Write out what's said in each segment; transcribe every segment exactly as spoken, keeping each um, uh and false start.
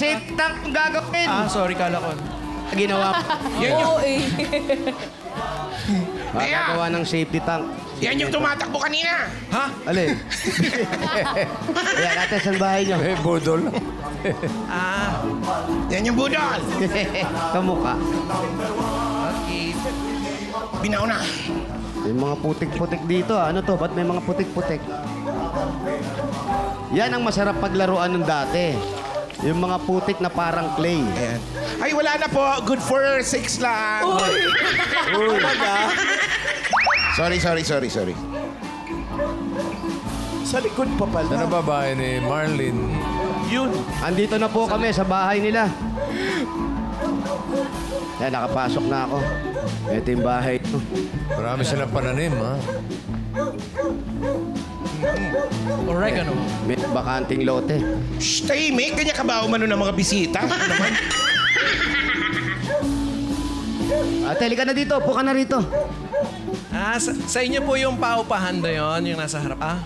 safety tank ang gagawin. Ah, sorry, kala ko. Ginawa ko. Yan yung, Oo eh. Gagawa ng safety tank. yan yung tumatakbo kanina. Ha? Alin? Ayan, ate, saan bahay niyo? Eh, budol. Ah, Yan yung budol. Kamukha. okay. Binauna. May mga putik-putik dito. ah. Ano to? Ba't may mga putik-putik? Yan ang masarap paglaruan ng dati. Yung mga putik na parang clay. Ayan. Ay, wala na po. Good for six lang. Uy, baga. Sorry, sorry, sorry, sorry. Sa likod pa pala. Ano babae ni Marlene? Yun. Andito na po kami sa bahay nila. Yan, nakapasok na ako. Ito yung bahay. Marami silang pananim, ha? Oregano. May bakanting lote. Shh, tahimik. Kanya ka ba umano ng mga bisita? Ano naman? Ate, halika na dito. Upo ka na rito. Ah, sa, sa inyo po yung paupahan na yun, yung nasa harap. Ah,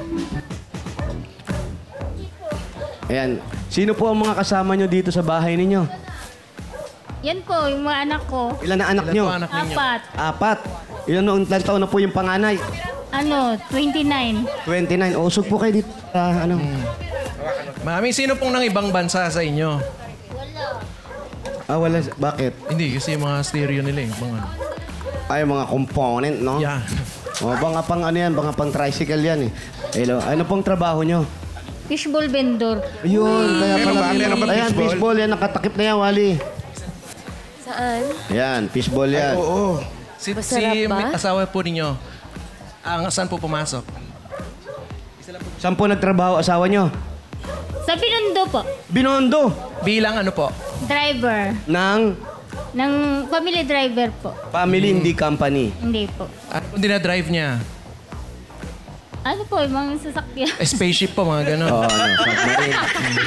Ayan. Sino po ang mga kasama nyo dito sa bahay ninyo? Yan po, yung mga anak ko. Ilan na anak ilan nyo? po anak ninyo? Apat. Apat. Ilan noong ilang taon na po yung panganay? Ano, twenty-nine. twenty-nine. O, usog po kayo dito. Ah, ano? Mami, sino pong nang ibang bansa sa inyo? Ah, wala. Bakit? Hindi, kasi yung mga stereo nila eh. Mga, ano. Ay, mga component, no? Yeah. O, baka pang ano yan, baka pang tricycle yan eh. Hello, ano pong trabaho nyo? Fishball vendor. Ayun, kaya Meron pala. ba? Meron ba Ayan, fishball? fishball yan. Nakatakip na yan, Wally. Saan? Ayan, fishball yan. Oo. Si, Masarap si ba? may asawa po ninyo, ang saan po pumasok? Saan po nagtrabaho asawa nyo? Sa Pinundo po. Binondo. Bilang ano po? Driver. Ng Ng family driver po. family, hindi company. Hindi po. Ano po dinadrive niya? Ano po, yung mga sasakyan. Eh, spaceship po, mga gano'n. Oo, ano, submarine.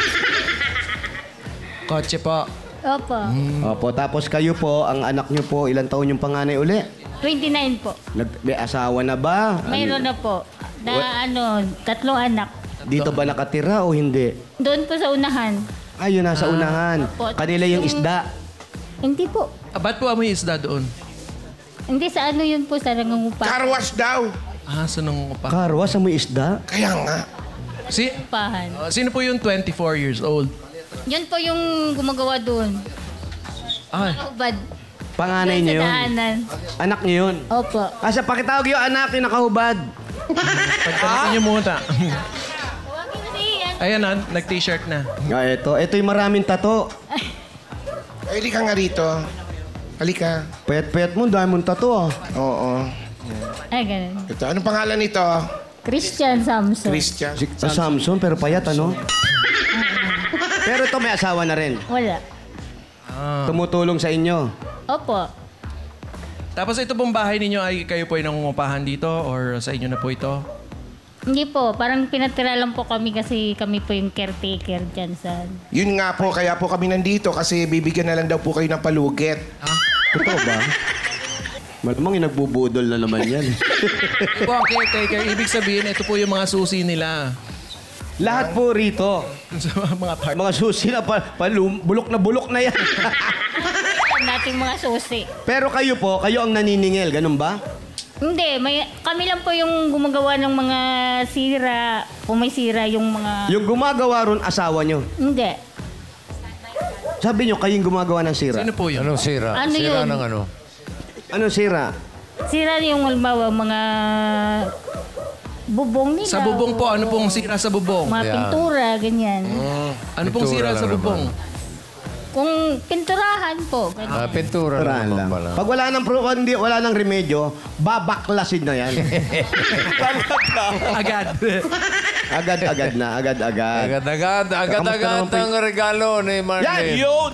Kotse po. Opo. Opo, tapos kayo po, ang anak nyo po, ilang taon yung panganay uli? twenty-nine po. Nag, may asawa na ba? Ano- Mayroon na po. Na ano, tatlong anak. Dito ba nakatira o hindi? Doon po sa unahan. Ay, yun nasa unahan. Opo. Kanila yung Yung- isda. Hindi po. Ah, ba't po amoy isda doon? Hindi sa ano yun po, sa nangungupa. Car wash daw. Ah, sunong pa. Karwa sa may isda? Kaya nga. Si, Upahan. ah, sino po yung twenty-four years old? Yun po yung gumagawa doon. Ay, Ubad. Panganay Doon niyo sa yun? daanan. Anak niyo yun? Opo. Asa, pakitawag yung anak yung nakahubad. pagdating niyo muna. Tawagin mo si Ian. Ayan na, nag-t-shirt na. Ah, ito. Ito yung maraming tato. Ay, di ka nga rito. Halika. Pet-pet mo, dahil mong tato ah. Oo. Ay, ganun. Ito, anong pangalan nito? Christian Samson. Christian. Si Samson. Samson, pero payat ano? Pero ito may asawa na rin. Wala. Ah. Tumutulong sa inyo. Opo. Tapos ito pong bahay ninyo ay kayo po ay nangungupahan dito or sa inyo na po ito? Hindi po. Parang pinatira lang po kami kasi kami po yung caretaker dyan sa... Yun nga po, kaya po kami nandito kasi bibigyan na lang daw po kayo ng palugit. Totoo ba? Malamang yung nagbubudol na naman yan. Ito po ang caretaker. Ibig sabihin, ito po yung mga susi nila. Lahat po rito. Sa mga part. Mga susi na pa, palum, bulok na bulok na yan. nating mga susi. Pero kayo po, kayo ang naniningil, ganun ba? Hindi, may, kami lang po yung gumagawa ng mga sira. Kung may sira yung mga... Yung gumagawa ron, asawa nyo. Hindi. Sabi nyo, kayong gumagawa ng sira. Sino po yun? Anong sira? Ano sira yun? ng ano? Anong sira? Sira yung halimbawa mga bubong nila. Sa bubong po, ano pong sira sa bubong? Mga Yeah. pintura, ganyan. Ano pong Pintura sira lang sa bubong? Kung pinturahan po, ganyan. Ah, pintura Turahan naman lang. pala. Pag wala nang, pro, hindi, wala nang remedyo, babaklasin na yan. Agad. Agad-agad na, agad-agad. Agad-agad, agad-agad Kamusta naman ang regalo ni Yan! Marlene. Yun!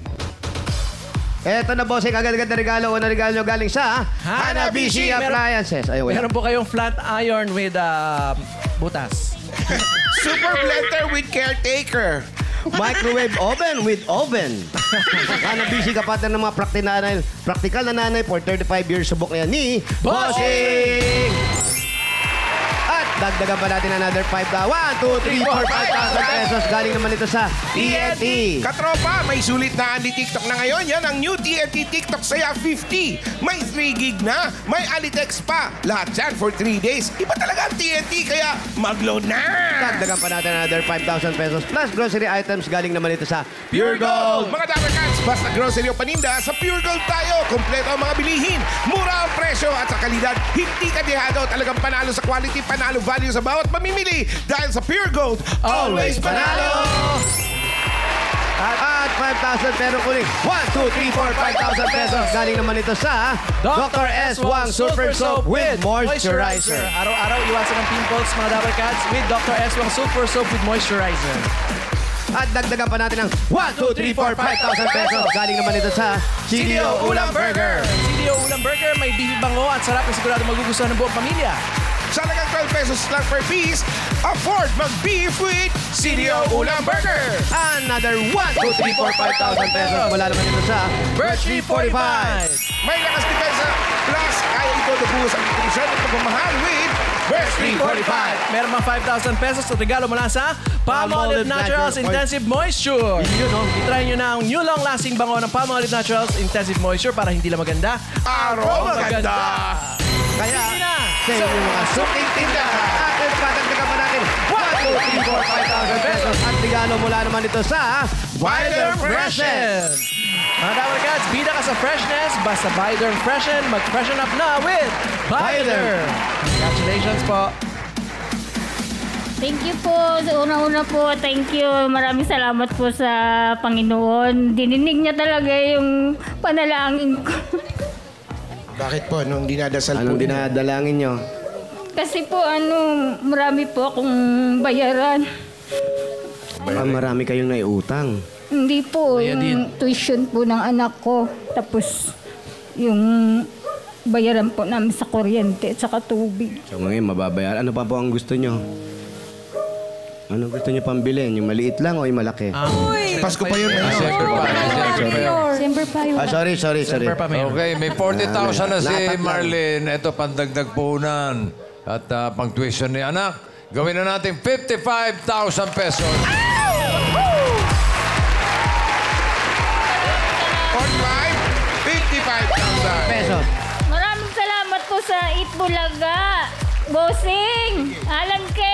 Eto na bossing, agad-agad na regalo. Unang regalo nyo galing sa Hanabishi Hanabishi! Meron- Appliances. Ayun, wala. Meron po kayong flat iron with uh, butas. Super blender with caretaker. Microwave oven with oven. Hanabishi, kapatid ng mga prakti nanay, praktikal na nanay for thirty-five years subok na yan ni Bossing! At dagdagan pa natin another five thousand. one, two, three, four, five thousand pesos. Galing naman ito sa T N T. Katropa, may sulit na Andy TikTok na ngayon. Yan ang new T N T TikTok Saya fifty. May three gig na. May Alitex pa. Lahat yan for three days. Iba talaga ang T N T, kaya mag-load na! Dagdagan pa natin another five thousand pesos plus grocery items. Galing naman ito sa Pure Gold. Mga Dapper Cats, basta grocery o paninda, sa Pure Gold tayo. Kompleto ang mga bilihin. Mura ang presyo at sa kalidad. Hindi ka dehado. Talagang panalo sa quality, panalo value sa bawat mamimili. Dahil sa Pure Gold, always panalo! At, at five thousand pero kuning one, two, three, four, five thousand pesos. Galing naman ito sa Doctor S. Wang Super Soap with Moisturizer. Araw-araw iwasan ang pimples, mga Dapper Cats, with Doctor S. Wang Super Soap with Moisturizer. At dagdagan pa natin ng one, two, three, four, five thousand pesos. Galing naman ito sa C D O Ulam Burger. C D O Ulam Burger, may beef bango at sarap na sigurado magugustuhan ng buong pamilya. Sa halagang twelve pesos lang per piece, afford mag-beef with C D O Ulam Burger. Another one, two, three, four, five thousand pesos. Wala naman ito sa Birch Tree forty-five. May lakas depensa, plus kaya ito nabuhos ang nutrisyon at pagmamahal with Birch Tree forty-five. Meron mga five thousand pesos at regalo mula sa Palmolive Naturals Intensive Moisture. Yun, no? I-try nyo na ang new long-lasting bango ng Palmolive Naturals Intensive Moisture para hindi lang maganda. Aroma ganda! Kaya Sige na. sa inyong mga suking tindahan. At dagdagan pa natin one, two, three, four, five thousand pesos. At regalo mula naman ito sa Biden Freshen. Mga Dapper Cats, bida ka sa freshness, basta Biden Freshen, mag-freshen up na with Biden. Congratulations po. Thank you po. Sa una-una po, thank you. Maraming salamat po sa Panginoon. Dininig niya talaga yung panalangin ko. Bakit po? Nung dinadasal Anong po dinadalangin nyo? Kasi po, ano, marami po akong bayaran. Ah, marami kayong naiutang. Hindi po, Bayadin. yung tuition po ng anak ko. Tapos, yung bayaran po namin sa kuryente at saka tubig. So ngayon, mababayaran. Ano pa po ang gusto nyo? Ano gusto nyo pambilin? Yung maliit lang o yung malaki? Pasko pa yun. Ah, Siyempre pa. Siyempre pa. December pa yun. Ah, sorry, sorry, sorry. Super pa meron. Okay, may forty thousand na si Lahat lang. Marlene. Ito, pandagdag puhunan. At ah, pang tuition ni anak. Gawin na natin fifty-five thousand pesos. forty-five, fifty-five thousand. Pesos. Maraming salamat po sa Itbulaga. Bossing, Alan K.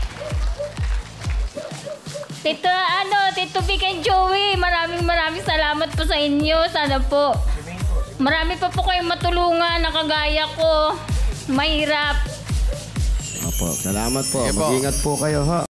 Tito, ano, Tito Vic and Joey, maraming maraming salamat po sa inyo. Sana po, marami pa po kayong matulungan na kagaya ko. Mahirap. Opo, salamat po. Sige po. Mag-ingat po kayo, ha?